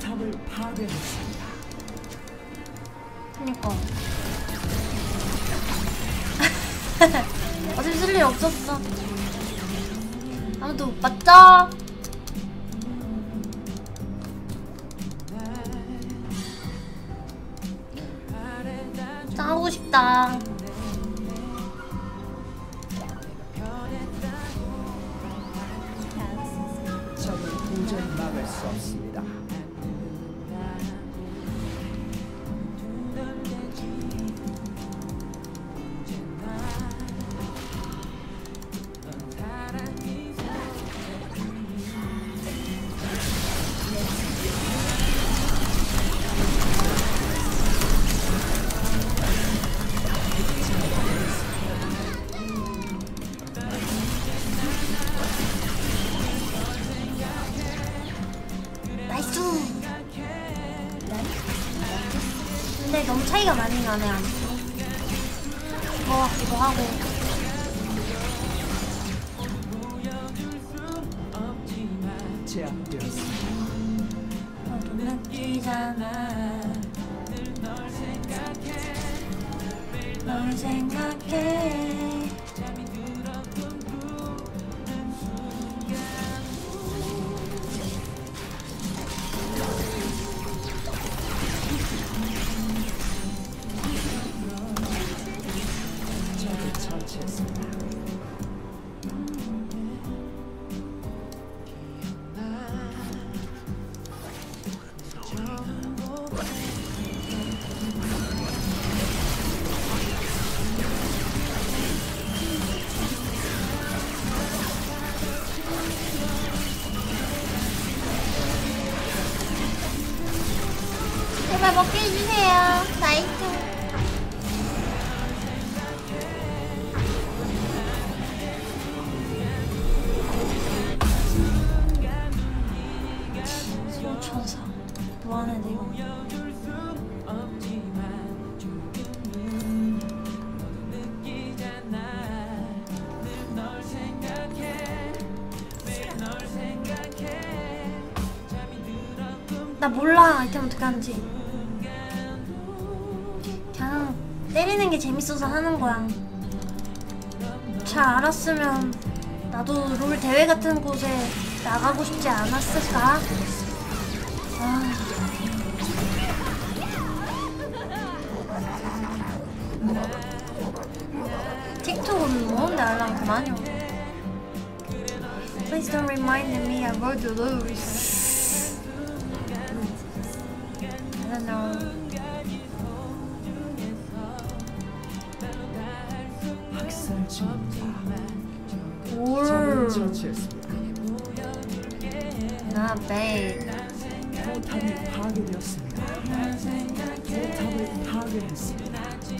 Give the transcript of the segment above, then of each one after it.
포탑을 파괴했습니다. 그니까 어차피 쓸 일 없었어. 아무도 못 봤죠? 짱 하고 싶다. 적을 도저히 막을 수 없습니다. 나이스. 근데 너무 차이가 많이 나네. 아무튼 뭐 같기도 하고. 제압되었습니다. 너도 느끼잖아. 널 생각해. 적을 처치했습니다. 제발 먹게 해주세요. 나이스. 소천사 뭐하네 이거. 나 몰라 아이템 어떻게 하는지. 그냥 때리는 게 재밌어서 하는 거야. 잘 알았으면 나도 롤 대회 같은 곳에 나가고 싶지 않았을까? 아. 틱톡은 뭔데 알람 그만요. Please don't remind me I'm going to lose. I don't know. 학살 중입니다. 올. 적을 처치했습니다. Not bad. 포탑이 파괴되었습니다. 포탑을 파괴했습니다.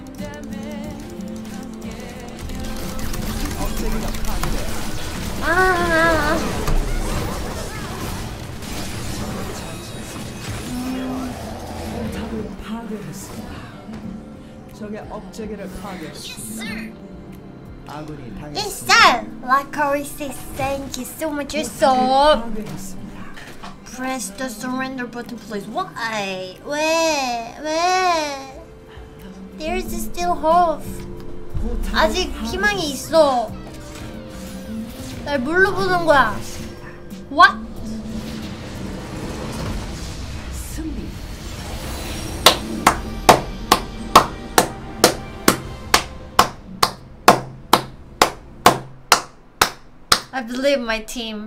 억제기가 파괴되었습니다. 아. 포탑을 파괴했습니다. 적의 억제기를 파괴했습니다. 아군이 Yes, 당했습니다. sir. Like I said, thank you so much. You're so. 파괴했습니다. Press the surrender button, please. Why? 왜? There is still hope. 아직 희망이 있어. 날 뭘로 보는 거야? What? 승리. I believe my team.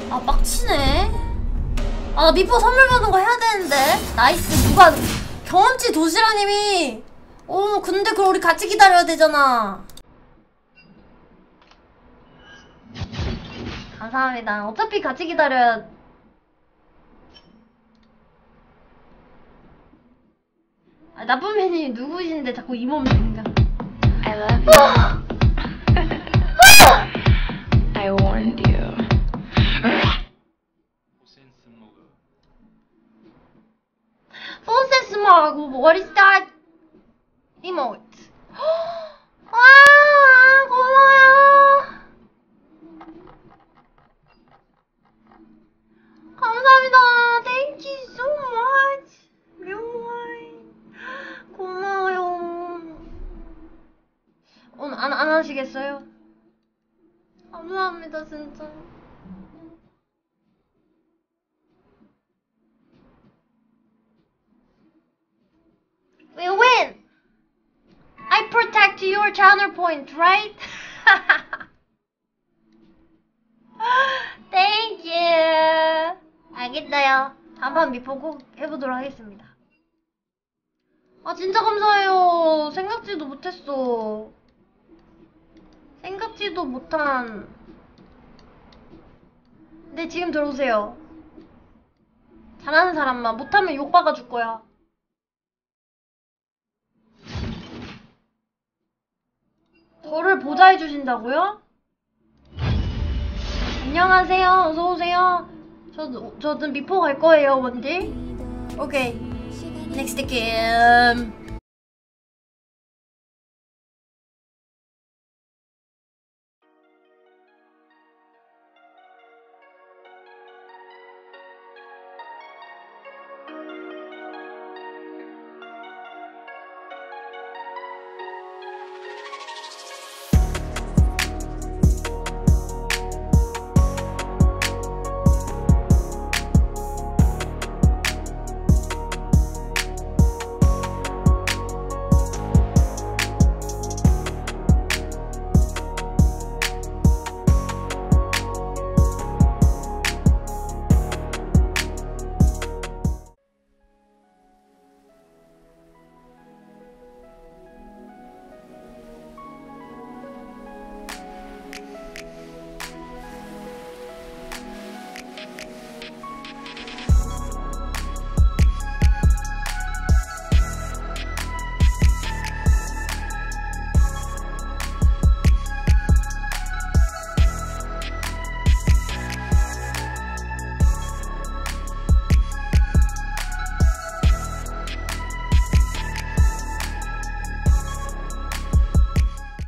아 빡치네. 아 나 미포 선물 받는 거 해야 되는데. 나이스. 누가 경험치 도시락님이. 근데 그럼 우리 같이 기다려야 되잖아. 감사합니다. 어차피 같이 기다려야. 아, 나쁜 매니 누구신데 자꾸 이 몸 생각. I love you. I warned you. Full sense mark. What is that? Emote. 와, 고마워요. 감사합니다. Thank you so much. 묘와인. 고마워요. 오늘 안 하시겠어요? 감사합니다, 진짜. We win! I protect your channel point, right? Thank you. 알겠어요. 다음판 미포 꼭 해보도록 하겠습니다. 아 진짜 감사해요. 생각지도 못했어. 생각지도 못한. 근데 지금 들어오세요. 잘하는 사람만. 못하면 욕 박아줄 거야. 저를 보좌해 주신다고요? 안녕하세요. 어서오세요. 저도 미포 갈 거예요, 원딜. 오케이. 넥스트 게임.